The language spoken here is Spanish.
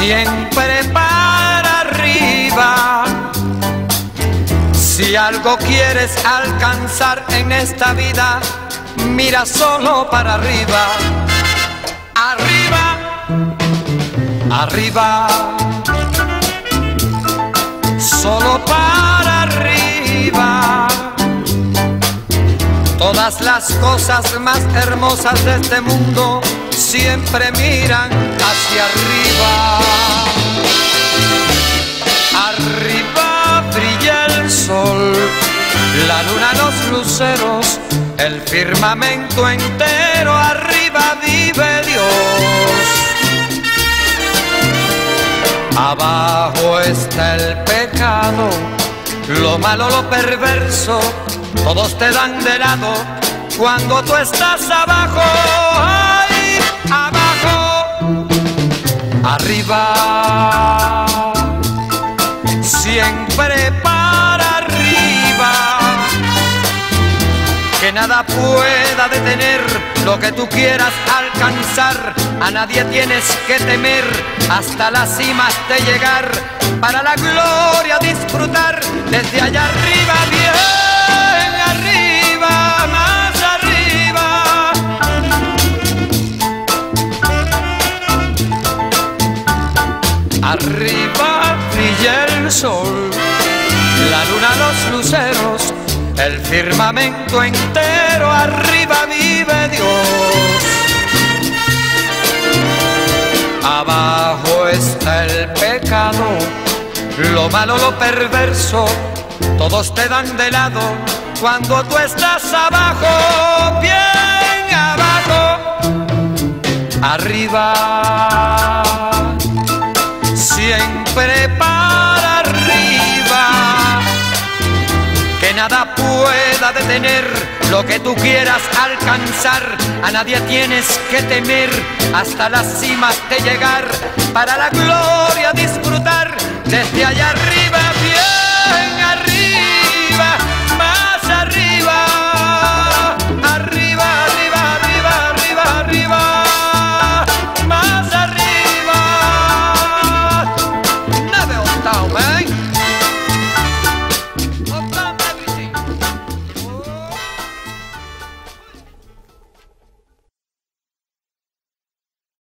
siempre para arriba. Si algo quieres alcanzar en esta vida, mira solo para arriba. Arriba, arriba, solo para arriba. Todas las cosas más hermosas de este mundo siempre miran hacia arriba. Arriba brilla el sol, la luna, los luceros, el firmamento entero. Arriba vive Dios. Abajo está el pecado, lo malo, lo perverso, todos te dan de lado cuando tú estás abajo. ¡Ay! Abajo, arriba, siempre para arriba. Que nada pueda detener lo que tú quieras alcanzar. A nadie tienes que temer, hasta la cima de llegar, para la gloria disfrutar desde allá arriba, bien arriba, más arriba. Arriba brilla el sol, la luna, los luceros, el firmamento entero. Arriba vive Dios. Abajo está el pecado, lo malo, lo perverso, todos te dan de lado cuando tú estás abajo, bien abajo. Arriba, siempre para arriba. Que nada pueda detener lo que tú quieras alcanzar. A nadie tienes que temer, hasta las cimas de llegar, para la gloria disfrutar desde allá arriba.